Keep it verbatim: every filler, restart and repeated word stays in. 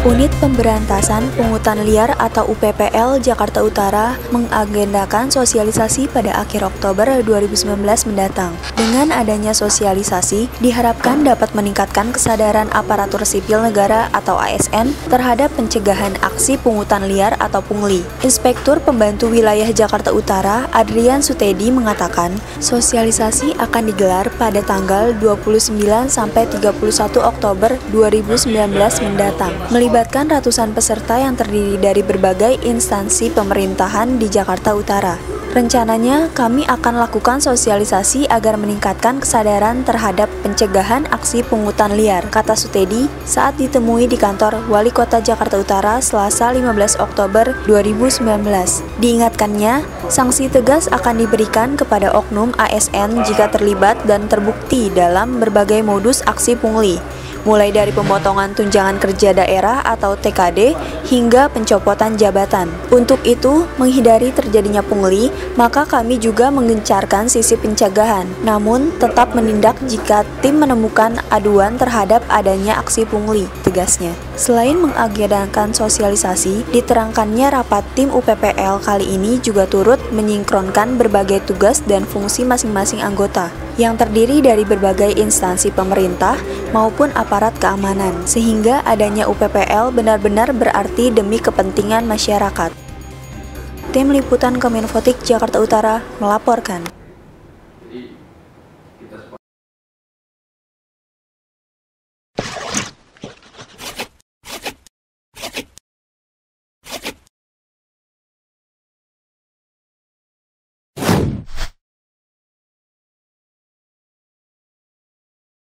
Unit Pemberantasan Pungutan Liar atau U P P L Jakarta Utara mengagendakan sosialisasi pada akhir Oktober dua ribu sembilan belas mendatang. Dengan adanya sosialisasi, diharapkan dapat meningkatkan kesadaran aparatur sipil negara atau A S N terhadap pencegahan aksi pungutan liar atau pungli. Inspektur Pembantu Wilayah Jakarta Utara, Adrian Sutedi mengatakan, sosialisasi akan digelar pada tanggal dua puluh sembilan sampai tiga puluh satu Oktober dua ribu sembilan belas mendatang. Melibatkan ratusan peserta yang terdiri dari berbagai instansi pemerintahan di Jakarta Utara. Rencananya, kami akan lakukan sosialisasi agar meningkatkan kesadaran terhadap pencegahan aksi pungutan liar, kata Sutedi saat ditemui di kantor Wali Kota Jakarta Utara Selasa lima belas Oktober dua ribu sembilan belas. Diingatkannya, sanksi tegas akan diberikan kepada oknum A S N jika terlibat dan terbukti dalam berbagai modus aksi pungli, mulai dari pemotongan tunjangan kerja daerah atau T K D hingga pencopotan jabatan. Untuk itu, menghindari terjadinya pungli, maka kami juga menggencarkan sisi pencegahan, namun tetap menindak jika tim menemukan aduan terhadap adanya aksi pungli, tegasnya. Selain mengagendakan sosialisasi, diterangkannya rapat tim U P P L kali ini juga turut menyinkronkan berbagai tugas dan fungsi masing-masing anggota, yang terdiri dari berbagai instansi pemerintah maupun aparat keamanan, sehingga adanya U P P L benar-benar berarti demi kepentingan masyarakat. Tim Liputan Kominfotik Jakarta Utara melaporkan.